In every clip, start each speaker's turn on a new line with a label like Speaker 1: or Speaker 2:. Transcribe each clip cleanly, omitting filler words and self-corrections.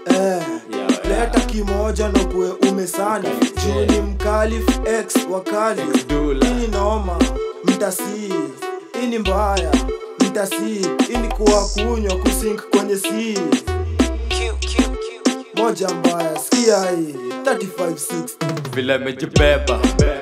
Speaker 1: Leta kimoja na kuwe umesani. Juu ni mkalif X wakali. Ini noma, mtasi. Ini mbaya, mtasi. Ini kuwa kunywa kusink kwenye si. Moja mbaya, sikia hii 35-60.
Speaker 2: Vile mejibeba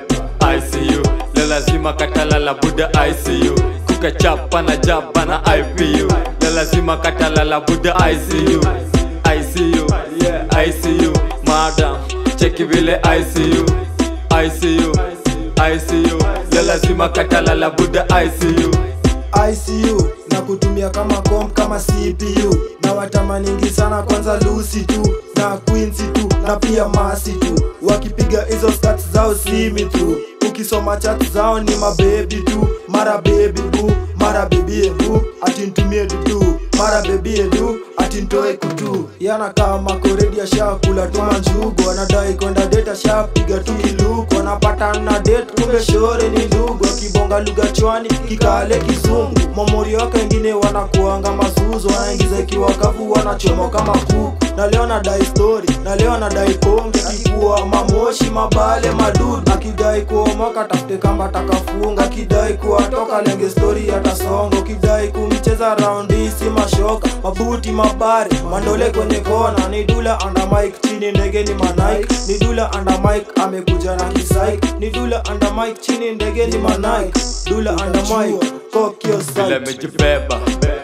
Speaker 2: ICU, leo lazima katalala buda ICU. Kukachapa na jaba na IPU, leo lazima katalala buda ICU. ICU, yeah, ICU, madam, cheki vile ICU. ICU, ICU, leo lazima katalala buda ICU.
Speaker 1: ICU, na kutumia kama comp kama CPU. Na watamaningi sana kwanza Lucy tu, na Quincy tu, na pia Masi tu. Wakipiga hizo stats zao simi tu. Ukisoma chat zao ni mababy tu. Mara baby boo, mara baby ebu, ati ntumie dudu. Mara baby edu, ati ntoe kutu. Yana kama koredi ya shakula tuma njugu. Wanadai kwenda date shapiga tu kiluku. Wanapata na date kumbe shore ni ndugu. Wakibonga lugha chwani kikale kizungu. Mamori waka wengine wanakuanga mazuzo. Wanaingiza ikiwa kavu wanachoma kama kuku. Na leo nadai story, na leo nadai ponge. Kikuwa mamoshi mabale madudu. Akidai kuomoka tafute kamba takafunga. Kidai kuwa toka lenge story atasongo. Kidai kumcheza roundi si mashoka. Mabuti mabari, mandole kwenye kona. Ni dula under mic, chini ndege ni Manaik. Ni dula under mic, amekuja na kisaik. Ni dula under mic, chini ndege ni Manaik. Dula under mic, kokyo site.
Speaker 2: Vile mejibeba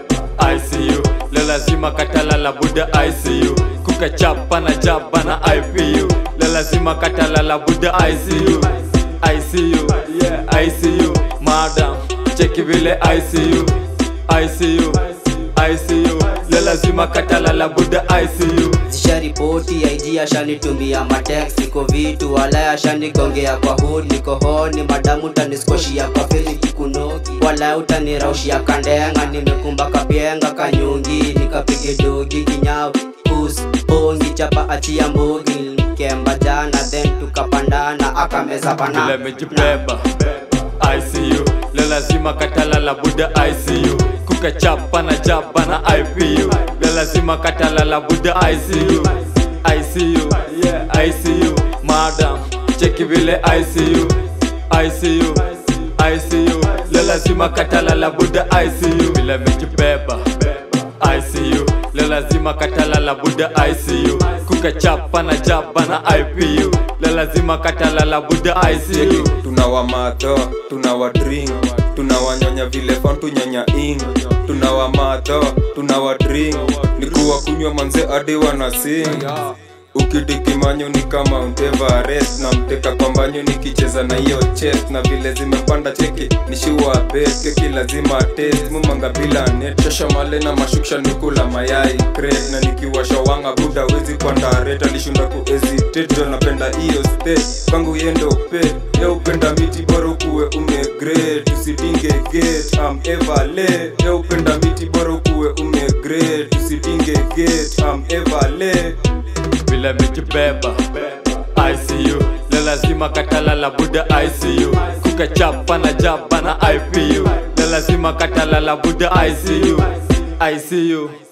Speaker 2: ICU, leo lazima katalala buda ICU. Kukachapa na jaba na IPU, leo lazima katalala buda ICU. ICU, yeah, ICU, madam, cheki vile ICU. ICU, ICU, leo lazima katalala buda ICU.
Speaker 3: Zisha ripoti ya IG ashanitumia matext. Niko vitu wala ashanigongea kwa hood. Niko honi madamu taniskoshia kwa feli kikunoki. Wala utaniraushia kandenga. Nimekumba kapienga kanyungi. Nikapige dogi kinyawi kus bongi chapa achia mbogi. Kemba jana then tukapandana akameza banana.
Speaker 2: Vile mejibeba ICU, leo lazima katalala buda ICU. Kukachapa na jaba na IPU, leo lazima katalala buda ICU. ICU, yeah, ICU, madam, cheki vile ICU. ICU, ICU, leo lazima katalala buda ICU. Vile mejibeba ICU, leo lazima katalala buda ICU. Kukachapa na jaba na IPU, leo lazima katalala buda ICU.
Speaker 4: Tunawamadho, tunawadrink, tunawanyonya vile fontu nyonya ing. Tunawamadho, tunawadrink, nikuwa kunywa manze adi wanasing. Ukidikimanyo ni kama Mount Everest. Na mteka kwa mbanyo nikicheza na hiyo chest. Na vile zimepanda cheki nishiwa best. Keki lazima taste, mumanga bila net. Shasha male na mashuksha nikula mayai crate. Na nikiwasha wanga buda wezi kwa ndareta. Lishunda ku-hesitate, jo napenda hiyo state. Kwangu yendo pet, ya upenda miti boro kuwe umegrade. Usidinge gate, I'm ever late. Ya upenda miti boro kuwe umegrade. Usidinge gate, I'm ever late.
Speaker 2: Vile mejibeba ICU, leo lazima katalala buda ICU. Kukachapa na jaba na IPU, leo lazima katalala buda ICU. ICU.